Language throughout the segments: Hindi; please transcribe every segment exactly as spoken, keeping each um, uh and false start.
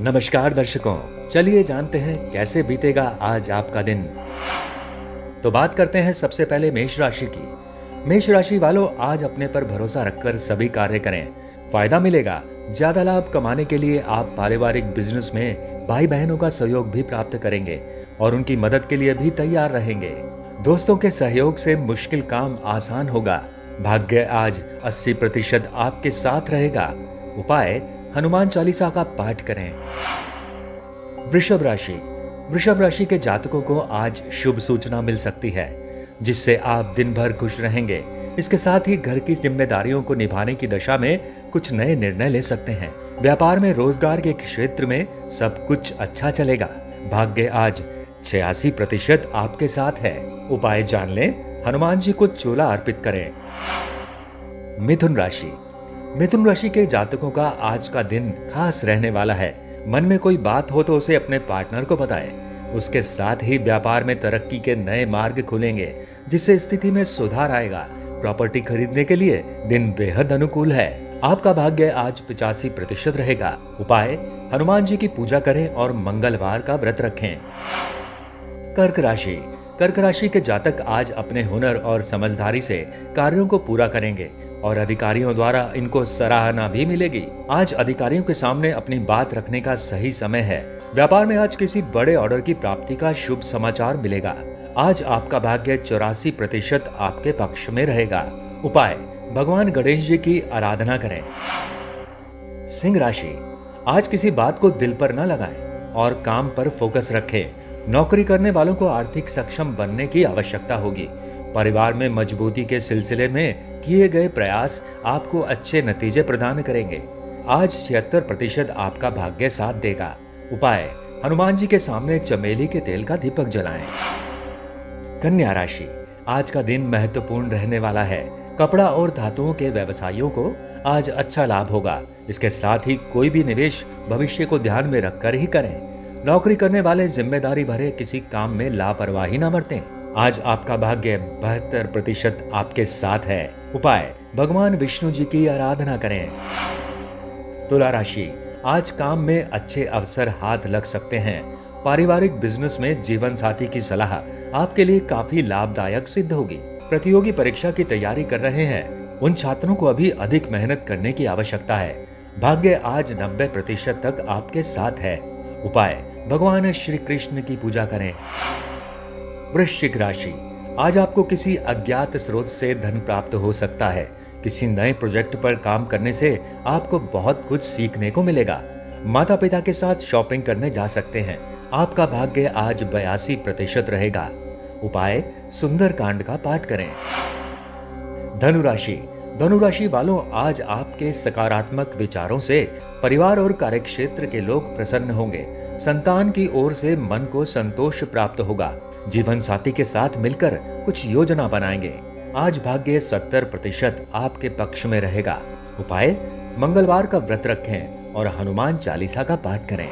नमस्कार दर्शकों, चलिए जानते हैं कैसे बीतेगा आज आपका दिन। तो बात करते हैं सबसे पहले मेष राशि की। मेष राशि वालों, आज अपने पर भरोसा रखकर सभी कार्य करें, फायदा मिलेगा। ज्यादा लाभ कमाने के लिए आप पारिवारिक बिजनेस में भाई बहनों का सहयोग भी प्राप्त करेंगे और उनकी मदद के लिए भी तैयार रहेंगे। दोस्तों के सहयोग से मुश्किल काम आसान होगा। भाग्य आज अस्सी प्रतिशत आपके साथ रहेगा। उपाय, हनुमान चालीसा का पाठ करें। वृषभ राशि वृषभ राशि के जातकों को आज शुभ सूचना मिल सकती है, जिससे आप दिन भर खुश रहेंगे। इसके साथ ही घर की जिम्मेदारियों को निभाने की दशा में कुछ नए निर्णय ले सकते हैं। व्यापार में, रोजगार के क्षेत्र में सब कुछ अच्छा चलेगा। भाग्य आज छियासी प्रतिशत आपके साथ है। उपाय जान लें, हनुमान जी को चोला अर्पित करें। मिथुन राशि मिथुन राशि के जातकों का आज का दिन खास रहने वाला है। मन में कोई बात हो तो उसे अपने पार्टनर को बताएं। उसके साथ ही व्यापार में तरक्की के नए मार्ग खुलेंगे, जिससे स्थिति में सुधार आएगा। प्रॉपर्टी खरीदने के लिए दिन बेहद अनुकूल है। आपका भाग्य आज पिचासी प्रतिशत रहेगा। उपाय, हनुमान जी की पूजा करें और मंगलवार का व्रत रखें। कर्क राशि कर्क राशि के जातक आज अपने हुनर और समझदारी से कार्यों को पूरा करेंगे और अधिकारियों द्वारा इनको सराहना भी मिलेगी। आज अधिकारियों के सामने अपनी बात रखने का सही समय है। व्यापार में आज किसी बड़े ऑर्डर की प्राप्ति का शुभ समाचार मिलेगा। आज आपका भाग्य चौरासी प्रतिशत आपके पक्ष में रहेगा। उपाय, भगवान गणेश जी की आराधना करें। सिंह राशि आज किसी बात को दिल पर न लगाएं और काम पर फोकस रखें। नौकरी करने वालों को आर्थिक सक्षम बनने की आवश्यकता होगी। परिवार में मजबूती के सिलसिले में किए गए प्रयास आपको अच्छे नतीजे प्रदान करेंगे। आज छिहत्तर प्रतिशत आपका भाग्य साथ देगा। उपाय, हनुमान जी के सामने चमेली के तेल का दीपक जलाएं। कन्या राशि आज का दिन महत्वपूर्ण रहने वाला है। कपड़ा और धातुओं के व्यवसायियों को आज अच्छा लाभ होगा। इसके साथ ही कोई भी निवेश भविष्य को ध्यान में रखकर ही करें। नौकरी करने वाले जिम्मेदारी भरे किसी काम में लापरवाही न बरतें। आज आपका भाग्य बहत्तर प्रतिशत आपके साथ है। उपाय, भगवान विष्णु जी की आराधना करें। तुला राशि आज काम में अच्छे अवसर हाथ लग सकते हैं। पारिवारिक बिजनेस में जीवन साथी की सलाह आपके लिए काफी लाभदायक सिद्ध होगी। प्रतियोगी परीक्षा की तैयारी कर रहे हैं, उन छात्रों को अभी अधिक मेहनत करने की आवश्यकता है। भाग्य आज नब्बे प्रतिशत तक आपके साथ है। उपाय, भगवान श्री कृष्ण की पूजा करें। वृश्चिक राशि आज आपको किसी अज्ञात स्रोत से धन प्राप्त हो सकता है। किसी नए प्रोजेक्ट पर काम करने से आपको बहुत कुछ सीखने को मिलेगा। माता पिता के साथ शॉपिंग करने जा सकते हैं। आपका भाग्य आज बयासी प्रतिशत रहेगा। उपाय, सुंदर कांड का पाठ करें। धनुराशि धनुराशि वालों, आज आपके सकारात्मक विचारों से परिवार और कार्यक्षेत्र के लोग प्रसन्न होंगे। संतान की ओर से मन को संतोष प्राप्त होगा। जीवन साथी के साथ मिलकर कुछ योजना बनाएंगे। आज भाग्य सत्तर प्रतिशत आपके पक्ष में रहेगा। उपाय, मंगलवार का व्रत रखें और हनुमान चालीसा का पाठ करें।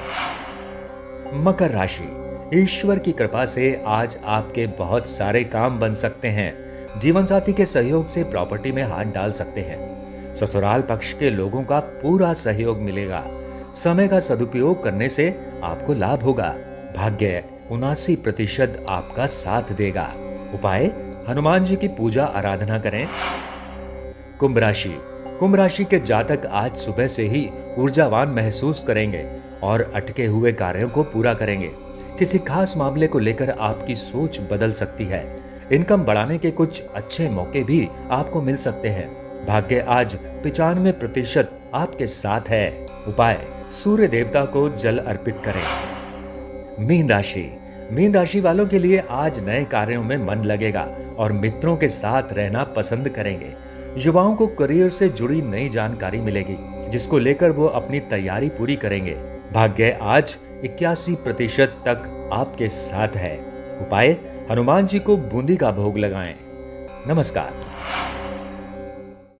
मकर राशि ईश्वर की कृपा से आज आपके बहुत सारे काम बन सकते हैं। जीवन साथी के सहयोग से प्रॉपर्टी में हाथ डाल सकते हैं। ससुराल पक्ष के लोगों का पूरा सहयोग मिलेगा। समय का सदुपयोग करने से आपको लाभ होगा। भाग्य उनासी प्रतिशत आपका साथ देगा। उपाय, हनुमान जी की पूजा आराधना करें। कुंभ राशि कुंभ राशि के जातक आज सुबह से ही ऊर्जावान महसूस करेंगे और अटके हुए कार्यों को पूरा करेंगे। किसी खास मामले को लेकर आपकी सोच बदल सकती है। इनकम बढ़ाने के कुछ अच्छे मौके भी आपको मिल सकते हैं। भाग्य आज पिचानवे प्रतिशत आपके साथ है। उपाय, सूर्य देवता को जल अर्पित करें। मीन राशि मीन राशि वालों के लिए आज नए कार्यों में मन लगेगा और मित्रों के साथ रहना पसंद करेंगे। युवाओं को करियर से जुड़ी नई जानकारी मिलेगी, जिसको लेकर वो अपनी तैयारी पूरी करेंगे। भाग्य आज इक्यासी प्रतिशत तक आपके साथ है। उपाय, हनुमान जी को बूंदी का भोग लगाएं। नमस्कार।